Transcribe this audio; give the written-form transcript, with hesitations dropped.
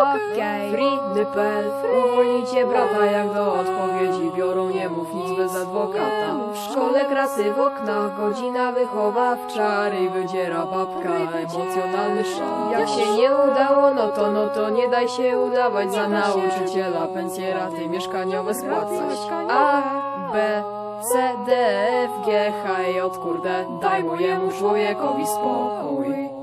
Okej. Free nypel. Uwolnijcie brata, jak do odpowiedzi biorą, nie mów nic bez adwokata. W szkole krasy w oknach, godzina wychowawcza, ryj wydziera babka, emocjonalny szok. Jak się nie udało, no to nie daj się udawać, za nauczyciela pensje, raty mieszkaniowe spłacać. A, B, C, D, F, G, H, J, kurde, daj mojemu człowiekowi spokój.